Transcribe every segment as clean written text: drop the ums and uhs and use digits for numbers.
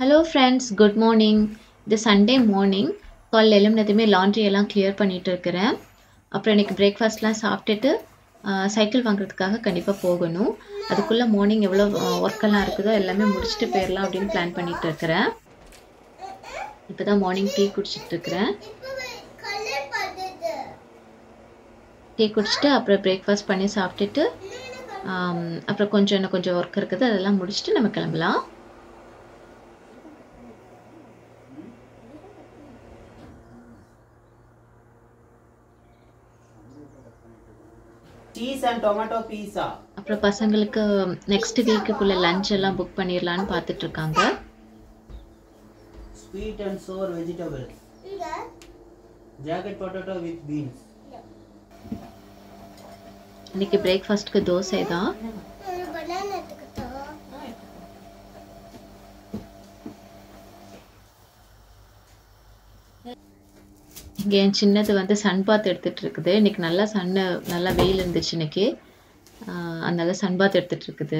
Hello friends, good morning. இது Sunday morning. காலைல எழும்பினதுமே லாண்ட்ரி எல்லாம் கிளியர் பண்ணிட்டு இருக்கிறேன். அப்புறம் இன்னைக்கு பிரேக்ஃபாஸ்ட்லாம் சாப்பிட்டுட்டு சைக்கிள் வாங்குறதுக்காக கண்டிப்பாக போகணும். அதுக்குள்ளே மார்னிங் எவ்வளோ ஒர்க்கெல்லாம் இருக்குதோ எல்லாமே முடிச்சுட்டு போயிடலாம் அப்படின்னு பிளான் பண்ணிட்டு இருக்கிறேன். இப்போ தான் மார்னிங் டீ குடிச்சிட்டு இருக்கிறேன். டீ குடிச்சிட்டு அப்புறம் பிரேக்ஃபாஸ்ட் பண்ணி சாப்பிட்டுட்டு அப்புறம் இன்னும் கொஞ்சம் ஒர்க் இருக்குது, அதெல்லாம் முடிச்சுட்டு நம்ம கிளம்பலாம். Cheese and tomato pizza. அப்புறம் பசங்களுக்கு நெக்ஸ்ட் வீக்குக்குள்ள லஞ்ச் எல்லாம் புக் பண்ணிடலான்னு பார்த்துட்டு இருக்காங்க. Sweet and sour vegetables. Jacket potato with beans. இன்னைக்கு பிரேக்ஃபாஸ்ட்க்கு தோசை தான். இங்கே என் சின்னது சன் பாத் எடுத்துட்டு இருக்குது. இன்னைக்கு நல்லா வெயில் இருந்துச்சு இன்னைக்கு, அதனால சன் பாத் எடுத்துட்டு இருக்குது.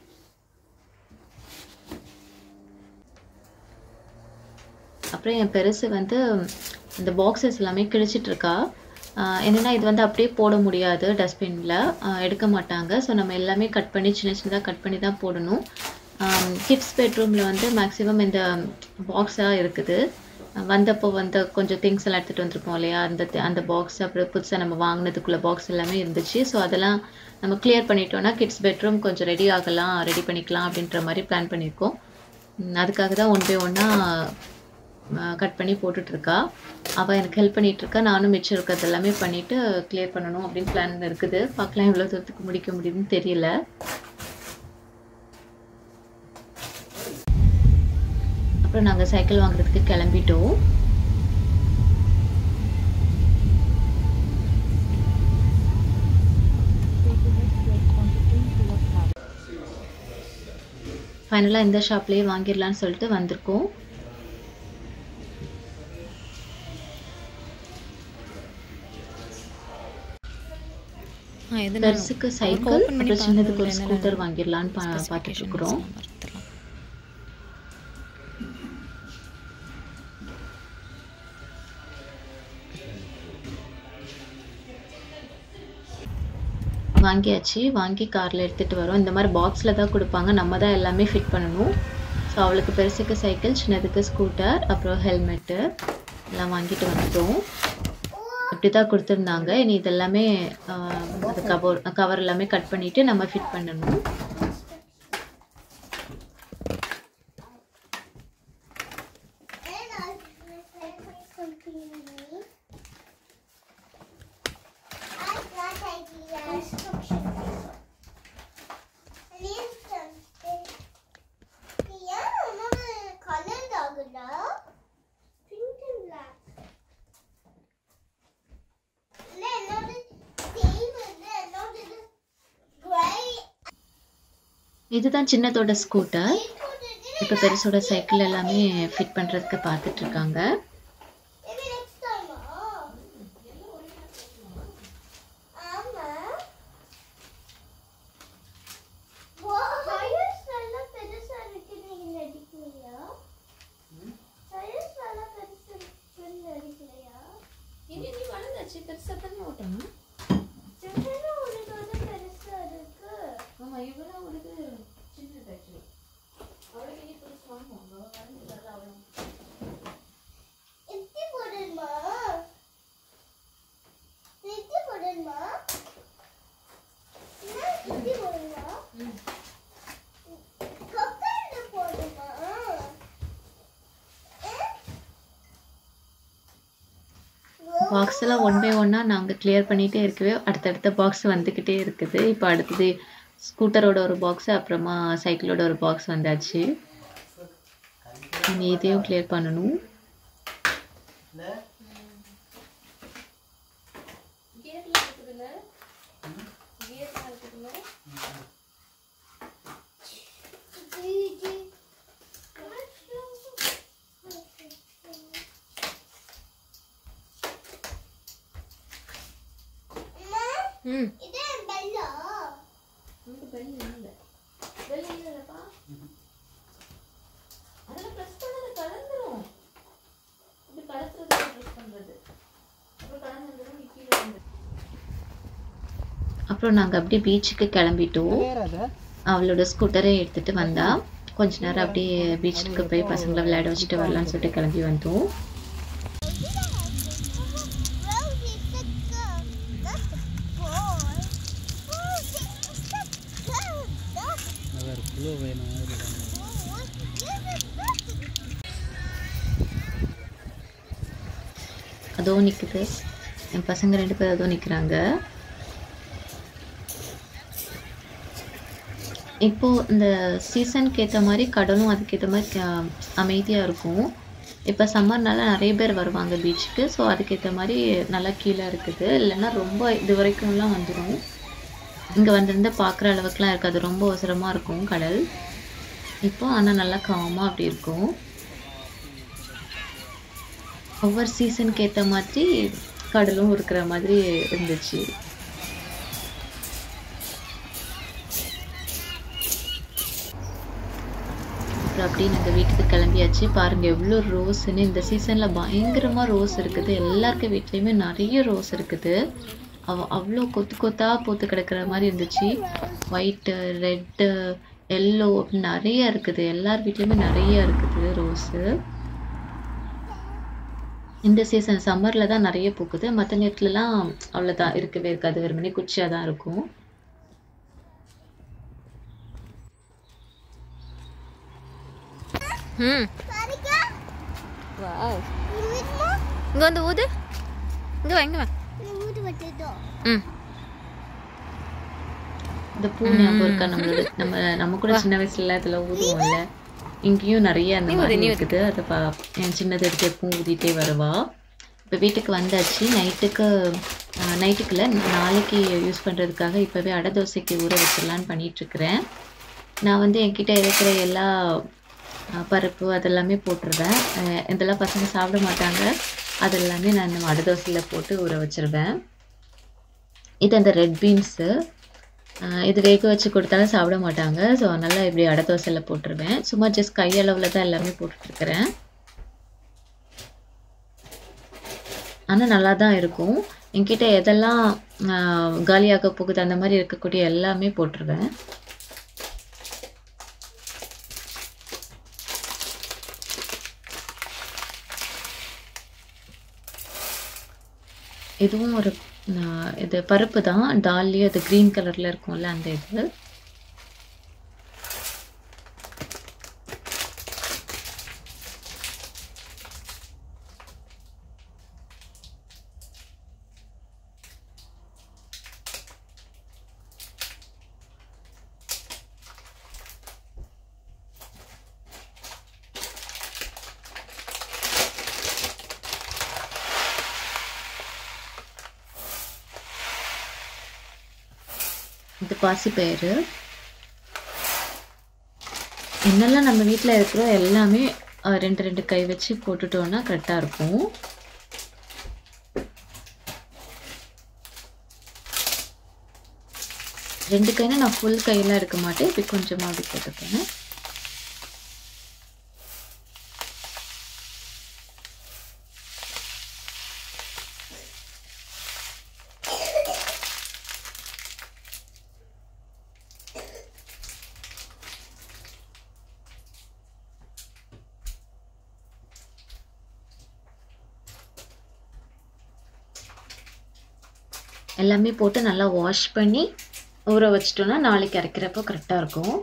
அப்புறம் என் பெருசு இந்த பாக்ஸஸ் எல்லாமே கிழிச்சிட்டு இருக்கா. என்னன்னா இது அப்படியே போட முடியாது, டஸ்ட்பின்ல எடுக்க மாட்டாங்க. ஸோ நம்ம எல்லாமே கட் பண்ணி சின்னதாக கட் பண்ணி தான் போடணும். கிட்ஸ் பெட்ரூமில் மேக்ஸிமம் இந்த பாக்ஸாக இருக்குது. வந்தப்போ கொஞ்சம் திங்ஸ் எல்லாம் எடுத்துகிட்டு வந்திருப்போம் இல்லையா, அந்த பாக்ஸ் அப்புறம் புதுசாக நம்ம வாங்கினதுக்குள்ள பாக்ஸ் எல்லாமே இருந்துச்சு. ஸோ அதெல்லாம் நம்ம கிளியர் பண்ணிட்டோன்னா கிட்ஸ் பெட்ரூம் கொஞ்சம் ரெடி பண்ணிக்கலாம் அப்படின்ற மாதிரி பிளான் பண்ணியிருக்கோம். அதுக்காக தான் ஒன் பை ஒன்னாக கட் பண்ணி போட்டுட்ருக்கா. அவள் எனக்கு ஹெல்ப் பண்ணிகிட்ருக்கா. நானும் மிச்சம் இருக்கிறது எல்லாமே பண்ணிவிட்டு கிளியர் பண்ணணும் அப்படின்னு பிளான் இருக்குது. பார்க்கலாம் எவ்வளோ தூரத்துக்கு முடிக்க முடியுதுன்னு தெரியல. அப்புறம் நாங்கள் சைக்கிள் வாங்குறதுக்கு கிளம்பிட்டோம். ஃபைனலாக இந்த ஷாப்லேயே வாங்கிடலான்னு சொல்லிட்டு வந்திருக்கோம். பெருசுக்கு சைக்கிள் அப்புறம் சின்னதுக்கு ஒரு ஸ்கூட்டர் வாங்கிடலான்னு பார்த்துட்டு இருக்கிறோம். வாங்கியாச்சு. வாங்கி காரில் எடுத்துகிட்டு வரோம். இந்த மாதிரி பாக்ஸில் தான் கொடுப்பாங்க, நம்ம தான் எல்லாமே ஃபிட் பண்ணணும். ஸோ அவளுக்கு பெருசுக்கு சைக்கிள், சின்னதுக்கு ஸ்கூட்டர், அப்புறம் ஹெல்மெட்டு எல்லாம் வாங்கிட்டு வந்துட்டோம். இப்படி தான் கொடுத்துருந்தாங்க. இனி இதெல்லாமே அது கவர் எல்லாமே கட் பண்ணிவிட்டு நம்ம ஃபிட் பண்ணணும். இதுதான் சின்னதோட ஸ்கூட்டர். இப்போ பெருசோட சைக்கிள் எல்லாமே ஃபிட் பண்ணுறதுக்கு பார்த்துட்டு இருக்காங்க. பாக்ஸ் எல்லாம் ஒன் பை ஒன்னாக நாங்கள் கிளியர் பண்ணிகிட்டே இருக்கவே அடுத்தடுத்த பாக்ஸ் வந்துக்கிட்டே இருக்குது. இப்போ அடுத்தது ஸ்கூட்டரோட ஒரு பாக்ஸு, அப்புறமா சைக்கிளோட ஒரு பாக்ஸ் வந்தாச்சு. இனி இதையும் கிளியர் பண்ணணும். Bell அப்புறம் நாங்கள் அப்படியே பீச்சுக்கு கிளம்பிட்டோம். அவளோட ஸ்கூட்டரை எடுத்துகிட்டு வந்தா. கொஞ்ச நேரம் அப்படியே பீச்சுக்கு போய் பசங்களை விளையாட வச்சுட்டு வரலான்னு சொல்லிட்டு கிளம்பி வந்தோம். அதோ நிற்குது என் பசங்க 2 பேர், அதோ நிற்கிறாங்க. இப்போது இந்த சீசனுக்கு ஏற்ற மாதிரி கடலும் அதுக்கேற்ற மாதிரி அமைதியாக இருக்கும். இப்போ சம்மர்னால நிறைய பேர் வருவாங்க பீச்சுக்கு. ஸோ அதுக்கேற்ற மாதிரி நல்லா கீழே இருக்குது. இல்லைன்னா ரொம்ப இது வரைக்கும்லாம் வந்துடும். இங்கே வந்திருந்து பார்க்குற அளவுக்குலாம் இருக்காது. ரொம்ப அவசரமாக இருக்கும் கடல். இப்போ ஆனால் நல்லா காமாக அப்படி இருக்கும். ஒவ்வொரு சீசனுக்கு ஏற்ற மாதிரி கடலும் இருக்கிற மாதிரி இருந்துச்சு. அப்புறம் அப்படியே நாங்கள் வீட்டுக்கு கிளம்பியாச்சு. பாருங்கள் எவ்வளோ ரோஸுன்னு. இந்த சீசனில் பயங்கரமாக ரோஸ் இருக்குது. எல்லாருக்க வீட்லேயுமே நிறைய ரோஸ் இருக்குது. அவ்வளோ கொத்து கொத்தாக பூத்து கிடக்கிற மாதிரி இருந்துச்சு. ஒயிட்டு, ரெட்டு, எல்லோ அப்படின்னு நிறைய இருக்குது. எல்லார் வீட்லேயுமே நிறைய இருக்குது ரோஸு. இந்த சீசன் சம்மரில் தான் நிறைய பூக்குது. மற்ற நேரத்துலலாம் அவ்வளோதான், இருக்கவே இருக்காது. வெறுமனே குச்சியாக தான் இருக்கும். இங்கே வந்து ஊது. இங்கே வா, இங்கே வா. இந்த பூ ஞாபகம் இருக்கா நம்மளோட? நம்ம கூட சின்ன வயசுல இதில் ஊதுவோம்ல. இங்கேயும் நிறைய அந்த மாதிரி இருக்குது. அதை என் சின்னது எடுத்து எப்பவும் ஊதிட்டே வருவா. இப்போ வீட்டுக்கு வந்தாச்சு. நைட்டுக்குள்ள நாளைக்கு யூஸ் பண்ணுறதுக்காக இப்போவே அடை தோசைக்கு ஊற வச்சிடலான்னு பண்ணிகிட்ருக்கிறேன். நான் வந்து என்கிட்ட இருக்கிற எல்லா பருப்பு அதெல்லாமே போட்டுருவேன். இதெல்லாம் பசங்க சாப்பிட மாட்டாங்க. அதெல்லாமே நான் அடை தோசையில் போட்டு ஊற வச்சுருவேன். இது அந்த ரெட் பீன்ஸு. இது வேக வச்சு கொடுத்தாலும் சாப்பிட மாட்டாங்க. ஸோ அதனால் இப்படி அடை தோசையில் போட்டுருவேன். சும்மா ஜஸ்ட் கையளவில் தான் எல்லாமே போட்டுட்ருக்கிறேன். ஆனால் நல்லா தான் இருக்கும். என்கிட்ட எதெல்லாம் காலியாக போகுது அந்த மாதிரி இருக்கக்கூடிய எல்லாமே போட்டுருவேன். இதுவும் ஒரு இது பருப்பு தான். டால்லேயே அது க்ரீன் கலரில் இருக்கும்ல, அந்த இது. இது பாசிப்பயிறு. என்னெல்லாம் நம்ம வீட்டில் இருக்கிறோ எல்லாமே 2 கை வச்சு போட்டுட்டோன்னா கரெக்டாக இருக்கும். ரெண்டு கைனா நான் ஃபுல் கையெல்லாம் எடுக்க மாட்டேன். இப்படி கொஞ்சமாக அப்படி போட்டுப்பேன். எல்லாமே போட்டு நல்லா வாஷ் பண்ணி ஊற வச்சிட்டோன்னா நாளைக்கு அரைக்கிறப்போ கரெக்டாக இருக்கும்.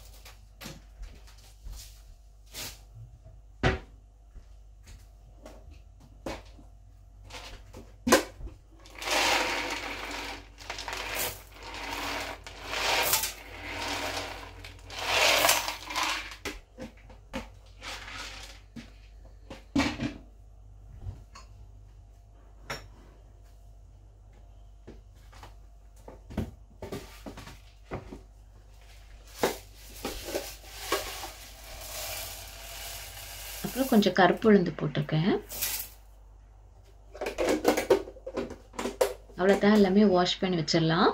அப்புறம் கொஞ்சம் கருப்பு உளுந்து போட்டிருக்கேன். அவ்வளோதான், எல்லாமே வாஷ் பண்ணி வச்சிடலாம்.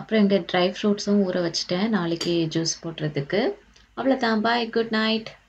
அப்புறம் இங்கே ட்ரை ஃப்ரூட்ஸும் ஊற வச்சுட்டேன் நாளைக்கு ஜூஸ் போடுறதுக்கு. அவ்வளோதான். Bye, good night.